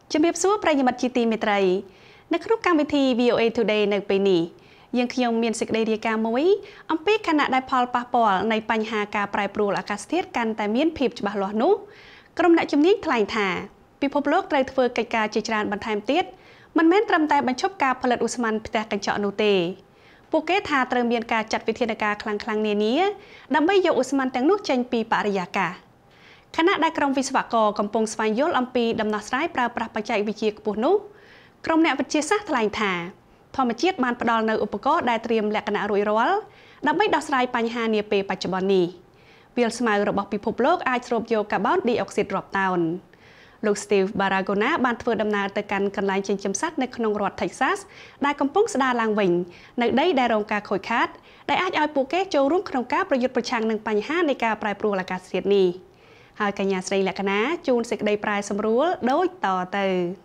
ជំរាបសួរប្រិយមិត្តជាទីមេត្រីនៅក្នុងកម្មវិធី VOA Today នៅពេលនេះយើងខ្ញុំមានសេចក្តីរាយការណ៍មួយអំពីខណៈដែលផលប៉ះពាល់នៃបញ្ហាការប្រែប្រួលអាកាសធាតុកាន់តែមានភាពច្បាស់លាស់នោះក្រុមអ្នកជំនាញថ្លែងថាពិភពលោកត្រូវធ្វើកិច្ចការជាច្រើនបន្ថែមទៀតមិនមែនត្រឹមតែបញ្ឈប់ការផលិតឧស្ម័នផ្ទះកញ្ចក់នោះទេពួកគេថាត្រូវមានការចាត់វិធានការខ្លាំងៗនានាដើម្បីយកឧស្ម័នទាំងនោះចេញពីបរិយាកាសខណៈដែលក្រុមវិស្វករកំពុងស្វែងយល់អំពីដំណោះស្រាយប្រើប្រាស់បច្ចេកវិទ្យាខ្ពស់នោះក្រុមអ្នកវិទ្យាសាស្ត្រថ្លែងថាធម្មជាតិបានផ្ដល់នូវឧបករណ៍ដែលត្រៀមលក្ខណៈរួចរាល់ដើម្បីដោះស្រាយបញ្ហានាពេលបច្ចុប្បន្ននេះវាលស្មៅរបស់ពិភពលោកអាចស្រូបយកកាបូនឌីអុកស៊ីតរាប់តោនលោក Steve Baragona បានធ្វើដំណើរទៅកាន់កន្លែងចិញ្ចឹមសត្វនៅក្នុងរដ្ឋ Texas ដែលកំពុងស្ដារឡើងវិញនៅដីដែលរងការខូចខាតដែលអាចឲ្យពួកគេចូលរួមក្នុងការប្រយុទ្ធប្រឆាំងនឹងបញ្ហានៃការប្រែប្រួលអាកាសធាតុនេះហើយកញ្ញាស្រីលក្ខណាជួនសេចក្តីប្រាយសម្រួលដូចតទៅ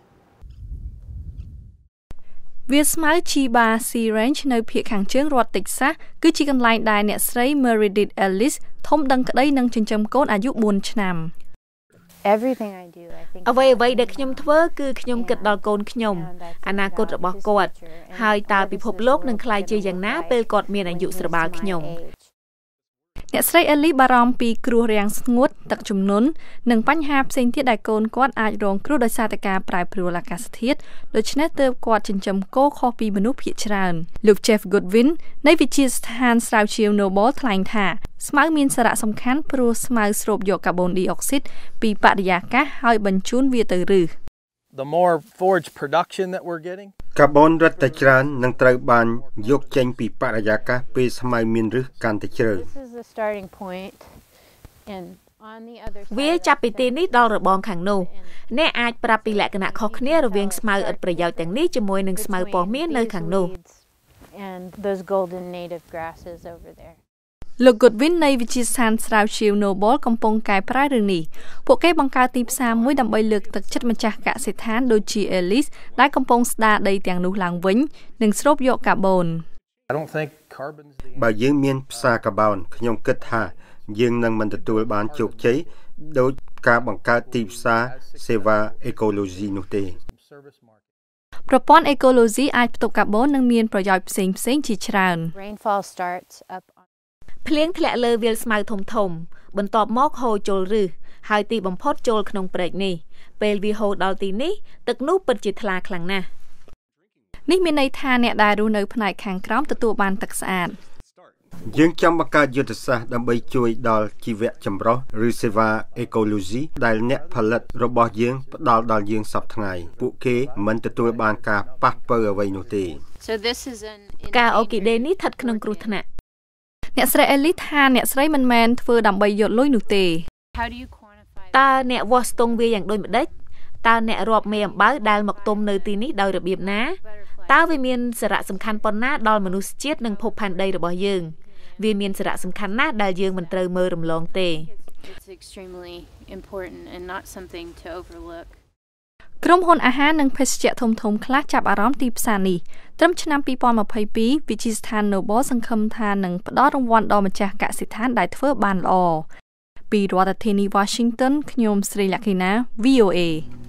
វាស្មៅ Chiba Sea Range នៅភាគខាងជើងរដ្ឋ Texas គឺជាកន្លែងដែលអ្នកស្រី Meredith Ellis ធំដឹងក្តីនឹងចិញ្ចឹមកូនអាយុ4ឆ្នាំអ្វីដែលខ្ញុំធ្វើគឺខ្ញុំគិតដល់កូនខ្ញុំអនាគតរបស់គាត់ហើយតើពិភពលោកនឹងក្លាយជាយ៉ាងណាពេលគាត់មានអាយុស្របាលខ្ញុំអ្នកស្រី Ellie បារម្ភពីគ្រោះរាំងស្ងួតទឹកជំនន់និងបញ្ហាផ្សេងទៀតដែលកូនគាត់អាចរងគ្រោះដោយសារតែការប្រែប្រួលអាកាសធាតុដូច្នេះទើបគាត់ចិញ្ចឹមគោខុសពីមនុស្សភាគច្រើនលោក Jeff Goodwin នៃវិទ្យាស្ថានស្រាវជ្រាវ Noble ថ្លែងថាស្មៅមានសារៈសំខាន់ព្រោះស្មៅស្រូបយកកាបូនឌីអុកស៊ីតពីបរិយាកាសហើយបញ្ជូនវាទៅឫស The more forage production that we're getting កាបូនរឹតតែច្រើននឹងត្រូវបានយកចេញពីបរិយាកាសពេលស្មៅមានឫសកាន់តែជ្រៅវាចាប់ពីទីនេះដល់របងខាងនោះអ្នកអាចប្រាប់ពីលក្ខណៈខុសគ្នារវាងស្មៅឥតប្រយោជន៍ទាំងនេះជាមួយនឹងស្មៅពណ៌មាសនៅខាងនោះលោក Goodwin នៃវិទ្យាស្ថានស្រាវជ្រាវ Noble កំពុងកែប្រែរឿងនេះពួកគេបង្កើតទីផ្សារមួយដើម្បីលើកទឹកចិត្តម្ចាស់កសិដ្ឋានដូចជា Ellis ដែលកំពុងស្ដារដីទាំងនោះឡើងវិញនិងស្រូបយកកាបូនបើយើងមានផ្សារកាបូនខ្ញុំគិតថាយើងនឹងមិនទទួលបានជោគជ័យដោយការបង្កើតទីផ្សារសេវាអេកូឡូស៊ីនោះទេប្រព័ន្ធអេកូឡូស៊ីអាចផ្ទុកកាបូននិងមានប្រយោជន៍ផ្សេងៗជាច្រើនភ្លៀងធ្លាក់លើវាលស្មៅធំបន្ទាប់មកហូរចូលឫសហើយទីបំផុតចូលក្នុងព្រែកនេះពេលវាហូរដល់ទីនេះទឹកនោះពិតជាថ្លាខ្លាំងណាស់នេះមានន័យថាអ្នកដែលរស់នៅផ្នែកខាងក្រោមទទួលបានទឹកស្អាតយើងចង់បង្កើតយុទ្ធសាស្ត្រដើម្បីជួយដល់ជីវៈចម្រុះឬសេវាអេកូឡូស៊ីដែលអ្នកផលិតរបស់យើងផ្ដល់ដល់យើងសប្តាហ៍ថ្ងៃពួកគេមិនទទួលបានការប៉ះពាល់អ្វីនោះទេការអូគីដេនេះស្ថិតក្នុងគ្រោះថ្នាក់អ្នកស្រី Ellie ថាអ្នកស្រីមិនមែនធ្វើដើម្បីយកលុយនោះទេតើអ្នកវាស់ស្ទង់វាយ៉ាងដូចម្ដេចតើអ្នករាប់មេអំបៅដែលមកទុំនៅទីនេះដោយរបៀបណាតើវាមានសារៈសំខាន់ប៉ុណ្ណាដល់មនុស្សជាតិនិងភពផែនដីរបស់យើងវាមានសារៈសំខាន់ណាស់ដែលយើងមិនត្រូវមើលរំលងទេក្រុមហ៊ុនអាហារនិងភេសជ្ជៈធំៗខ្លះចាប់អារម្មណ៍ទីផ្សារនេះត្រឹមឆ្នាំ2022វិទ្យាស្ថាន Noble សង្ឃឹមថានឹងផ្ដល់រង្វាន់ដល់ម្ចាស់កសិដ្ឋានដែលធ្វើបានល្អពីរដ្ឋធានី Washington ខ្ញុំស្រីលក្ខិណា VOA